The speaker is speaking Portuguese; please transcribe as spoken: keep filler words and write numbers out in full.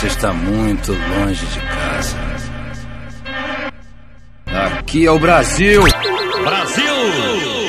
você está muito longe de casa. Aqui é o Brasil! Brasil!